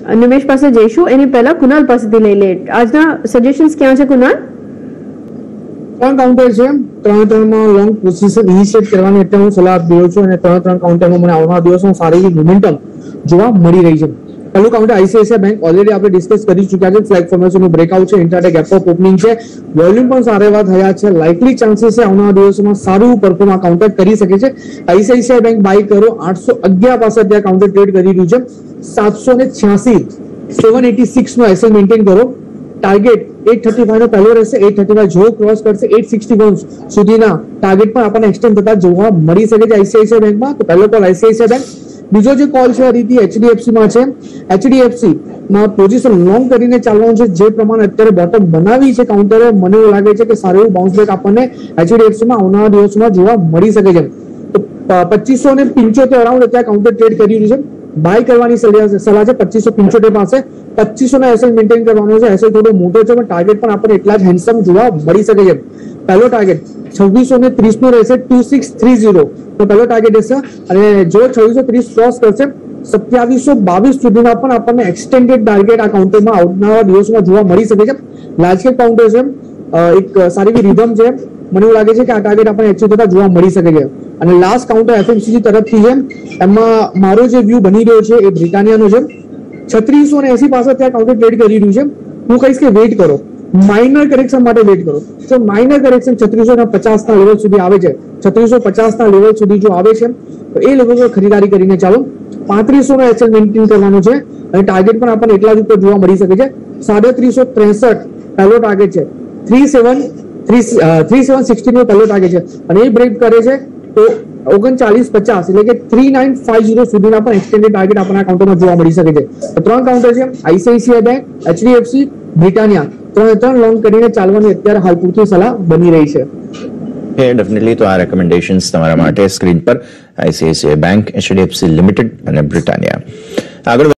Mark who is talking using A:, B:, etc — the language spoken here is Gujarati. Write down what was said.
A: નિમેશ પાસે જઈશું એની પહેલા કુનાલ પાસેથી લઈ લે આજના સજેશન્સ ક્યાં છે કુનાલ?
B: ત્રણ કાઉન્ટર છે, ત્રણ લોંગ પોઝિશન ઇનિશિયેટ કરવાની અત્યારે હું સલાહ આપી રહ્યો છું અને ત્રણ કાઉન્ટરમાં મને આવનારા દિવસમાં સારી મોમેન્ટમ જોવા મળી રહી છે. પહેલું કાઉન્ટર આઈસીઆઈસીઆઈ બેંક ઓલરેડી આપણે ડિસ્કસ કરી ચૂક્યા છે. ફ્લેગ ફોર્મેશનનું બ્રેકઆઉટ છે, ઇન્ટ્રાડે ગેપ અપ ઓપનિંગ છે, વોલ્યુમ પણ સારા એવા થયા છે. લાઇકલી ચાન્સીસ છે આવનારા દિવસોમાં સારું પરફોર્મ આ કાઉન્ટર કરી શકે છે. આઈસીઆઈસીઆઈ બેંક બાય કરો 811 પાસે અત્યારે કાઉન્ટર ટ્રેડ કરી રહ્યું છે. 786 786 નો એસએલ મેન્ટેન કરો. ટાર્ગેટ 835 નો પહેલો રહેશે. 835 જો ક્રોસ કરશે 861 સુધીના ટાર્ગેટ પણ આપણને એક્સટેન્ડ થતા જોવા મળી શકે છે આઈસીઆઈસીઆઈ બેંકમાં. તો પહેલો કોલ આઈસીઆઈસીઆઈ બેંક. બીજો જે કોલ છે રીતિ એચડીએફસી માં છે. એચડીએફસી માં પોઝિશન લોંગ કરીને ચાલવાનું છે. જે પ્રમાણે અત્યારે બોટમ બનાવી છે કાઉન્ટરે, મને એવું લાગે છે કે સારું એવું બાઉન્સ બેક આપણને એચડીએફસી માં આવનારા દિવસોમાં જોવા મળી શકે છે. તો 2575 અરાઉન્ડ અત્યારે કાઉન્ટર ટ્રેડ કરી રહ્યું છે. બાય કરવાની સલાહ છે 2575 પાસે. 2500 નો એસએલ મેન્ટેન કરવાનો છે. એસએલ થોડો મોટો છે પણ ટાર્ગેટ પણ આપણને એટલા જ હેન્ડસમ જોવા મળી શકે છે. પહેલો ટાર્ગેટ 2630 નો રહેશે. 2630 તો પહેલો ટાર્ગેટ રહેશે અને જો 2630 ક્રોસ કરશે 2722 સુધીના પણ આપણને એક્સટેન્ડેડ ટાર્ગેટ આ કાઉન્ટરમાં આવનારા દિવસોમાં જોવા મળી શકે છે. લાર્જ કેપ કાઉન્ટર છે, એક સારી એવી રિધમ છે. મને એવું લાગે છે કે આ ટાર્ગેટ આપણને એક્ચ્યુઅલી થતા જોવા મળી શકે છે. અને લાસ્ટ કાઉન્ટર એફએમસીજી તરફથી છે, એમાં મારો જે વ્યૂ બની રહ્યો છે એ બ્રિટાનિયાનો છે. 3680 પાસે ત્યાં કાઉન્ટર ટ્રેડ કરી રહ્યું છે. હું કહીશ કે વેઇટ કરો, માઇનર કરેક્શન માટે વેઇટ કરો. જો માઇનર કરેક્શન 3650 ના લેવલ સુધી આવે છે, 3650 ના લેવલ સુધી જો આવે છે તો એ લેવલ પર ખરીદારી કરીને ચાલો. 3500 નો એચએલ મેન્ટેન કરવાનો છે અને ટાર્ગેટ પણ આપણને એટલા જ ઉપર જોવા મળી શકે છે. 3763 પહેલો ટાર્ગેટ છે. 3760 નો પહેલો ટાર્ગેટ છે અને એ બ્રેક કરે છે તો 3950 એટલે કે 3950 સુધીના પણ એક્સટેન્ડેડ ટાર્ગેટ આપણા કાઉન્ટરમાં જોવા મળી શકે છે. તો ત્રણ કાઉન્ટર છે, આઈસીઆઈસીઆઈ બેંક, એચડીએફસી, બ્રિટાનિયા. ત્રણ લોંગ કરીને ચાલવાની અત્યારે હાલ પૂરતી સલાહ બની રહી છે.
C: ડેફિનેટલી. તો આ રેકમેન્ડેશન્સ તમારા માટે સ્ક્રીન પર આઈસીઆઈસીઆઈ બેંક, એચડીએફસી લિમિટેડ અને બ્રિટાનિયા. આગળ